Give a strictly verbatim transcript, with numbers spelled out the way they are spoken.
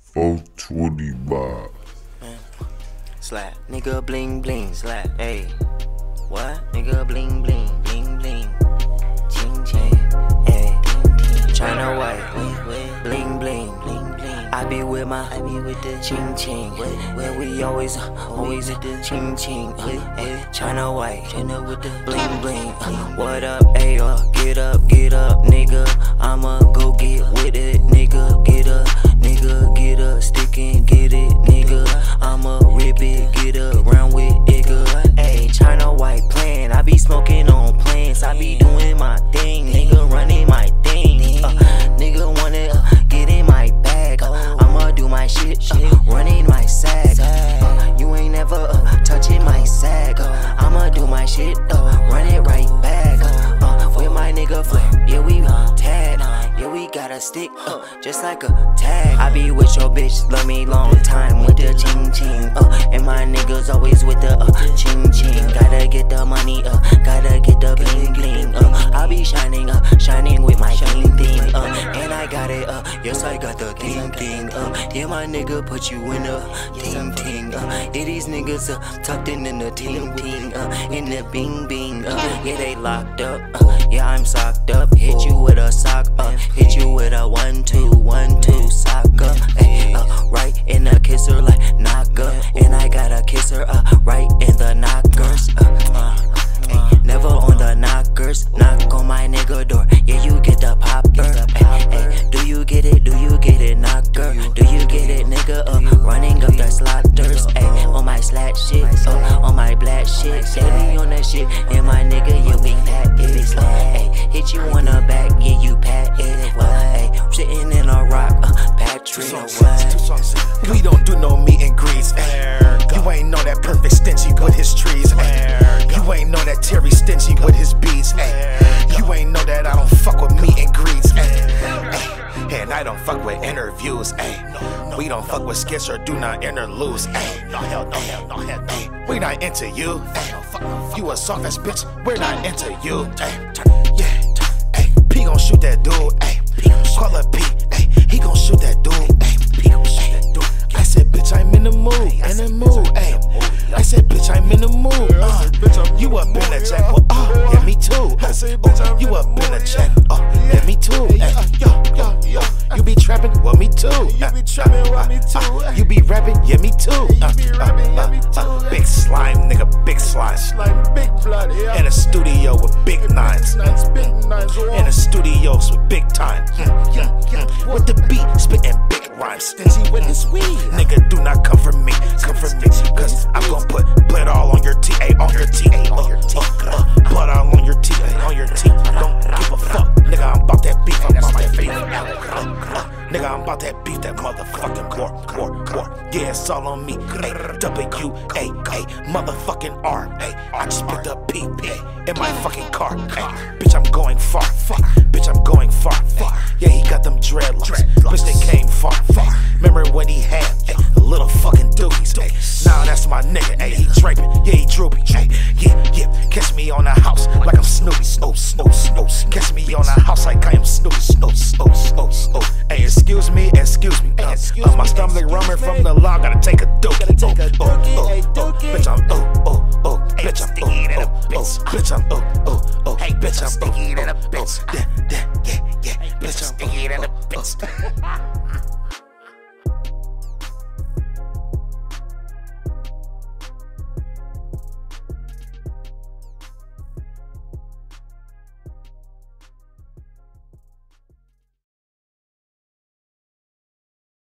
four twenty Bob. Slap, nigga bling bling, slap, ayy. What? Nigga bling bling, bling bling. Ching ching, ayy. China white, bling bling, bling bling. I be with my, I be with the ching ching. Where we always, always at the ching ching. Ayy, China white, China with the bling bling. What up, ayy? Uh, get up, get up, nigga. I'ma go get with it, nigga. Get up, nigga, get up, stick and get it, nigga. I'ma rip it, get up, round with nigga. Ayy, China white plan. I be smoking on plants. I be doing my thing, nigga, running my thing. Uh, nigga wanna uh, get in my bag. Uh, I'ma do my shit, uh, running my sack. Uh, you ain't never uh, touching my sack. Uh, I'ma do my shit, uh, run it right back. Uh, uh, with my nigga flip, yeah we uh, tag. Yeah we got a stick, uh, just like a tag. I be with your bitch, love me long time with the ching ching. Uh, and my niggas always with the uh, ching ching. Gotta get the money, uh, gotta get the bling bling. Uh, I be shining, uh, shining with my shining thing. Uh, and I got it, uh, yes I got the thing thing. Uh, yeah my nigga put you in a ting ting. Uh, yeah these niggas uh, tucked in in the ting ting. Uh, in the bing bing. Uh, yeah they locked up. Uh, yeah I'm socked up. Hit you with a sock. Uh, hit you with a one two one two sock up. Ay, uh, right in the kisser like knocker. And I gotta kiss her uh, right in the knockers. Uh, uh, ay, never on the knockers. Knock on my nigga door. Yeah you get the popper. Ay, ay, do you get it? Do you get it, knocker? Do you get it, nigga? Uh, running up the slotters. Ay, on my slat shit. Uh, on my black shit. Yeah, we on that shit. And my nigga, yeah we pat it. Uh, ay, hit you on the back. Yeah you pat it. Well, ay, sitting in a rock. Uh, Patrick. We don't do no meet and greets. You ain't know that perfect stingy with his trees. You ain't know that Terry stingy with his beats. You ain't know that I don't fuck with meet and greets. And I don't fuck with interviews. We don't fuck with skits or do not interludes. We not into you. You a soft ass bitch. We're not into you. Yeah. P gon' shoot that dude. Call up P. He gon' shoot that dude. I said, bitch, I'm in the mood. In the mood. I said, bitch, I'm in the mood. Uh, you up in the jack? Well, uh, yeah, me too. Uh, you up in the jack? Uh, yeah, me too. Uh, you be trapping? Well, me too. You be trapping? Well, me too. You be rapping? Yeah, me too. Uh, uh, uh, big slime, nigga, big slime. In a studio with big nines. In a studios with big time. With the beat, spitting big rhymes. Stingy with his weed. Nigga, do not come for me. Come for me. Cause I'm gon' put blood all on your T A, on your T A, on your T A. Uh, blood all on your T A, on your T A. Don't give a fuck. Nigga, I'm about that beef. I'm about that beef. Uh, uh, nigga, I'm about that beef. That motherfucking war, war, war. Yeah, it's all on me. A W A A, motherfucking R. Ay, I just picked up P P in my fucking car. Ay, bitch, I'm going far. Far. Bitch, I'm going far. Far. Yeah, he got them dreadlocks. Bitch, they came far. Far. Remember when he had ay, the little fucking doobies? Ay, now that's my nigga. Ay, he draping. Yeah, he droopy. Ay, yeah, yeah. Catch me on the house like I'm Snoopy. Snoop, Snoop, Snoop. Catch me on the house like I am Snoopy. Snoop, Snoop, Snoop, Snoop. Hey, excuse me, excuse me. Uh, uh, my stomach rumbling from the log. Gotta take a dookie. Oh, oh, oh, oh. Bitch, I'm oh, oh, oh. Bitch, I'm oh, oh, oh. Bitch, I'm oh, oh, oh. Hey, bitch, I'm oh, oh, oh. Yeah, yeah, yeah, yeah. Bitch, I'm oh, oh, oh.